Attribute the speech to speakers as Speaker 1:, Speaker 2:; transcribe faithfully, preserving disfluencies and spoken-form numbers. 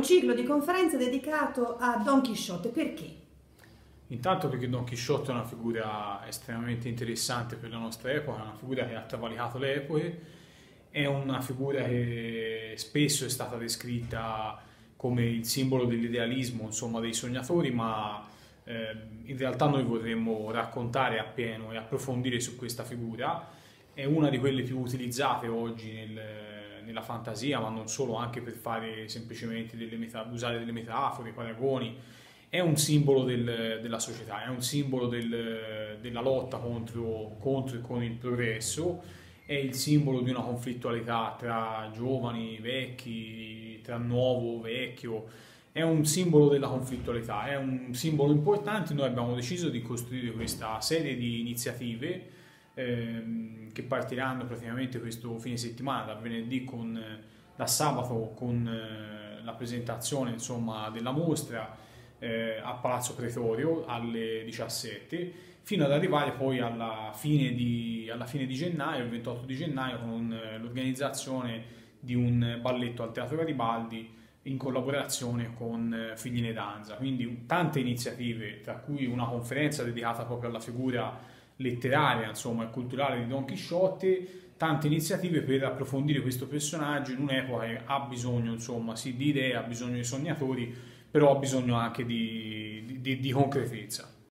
Speaker 1: un ciclo di conferenze dedicato a Don Chisciotte, perché?
Speaker 2: Intanto perché Don Chisciotte è una figura estremamente interessante per la nostra epoca, è una figura che ha travalicato le epoche, è una figura che spesso è stata descritta come il simbolo dell'idealismo, insomma, dei sognatori, ma eh, in realtà noi vorremmo raccontare appieno e approfondire su questa figura. È una di quelle più utilizzate oggi nel, nella fantasia, ma non solo, anche per fare semplicemente delle meta, usare delle metafore, paragoni. È un simbolo del, della società, è un simbolo del, della lotta contro, contro e con il progresso, è il simbolo di una conflittualità tra giovani, vecchi, tra nuovo, vecchio, è un simbolo della conflittualità, è un simbolo importante. Noi abbiamo deciso di costruire questa serie di iniziative ehm, che partiranno praticamente questo fine settimana, da venerdì con, da sabato con eh, la presentazione, insomma, della mostra eh, a Palazzo Pretorio alle diciassette, fino ad arrivare poi alla fine di, alla fine di gennaio, il ventotto di gennaio, con eh, l'organizzazione di un balletto al Teatro Garibaldi in collaborazione con eh, Figline Danza. Quindi tante iniziative, tra cui una conferenza dedicata proprio alla figura letteraria, insomma, e culturale di Don Chisciotte, tante iniziative per approfondire questo personaggio in un'epoca che ha bisogno, insomma, sì, di idee, ha bisogno di sognatori, però ha bisogno anche di, di, di concretezza.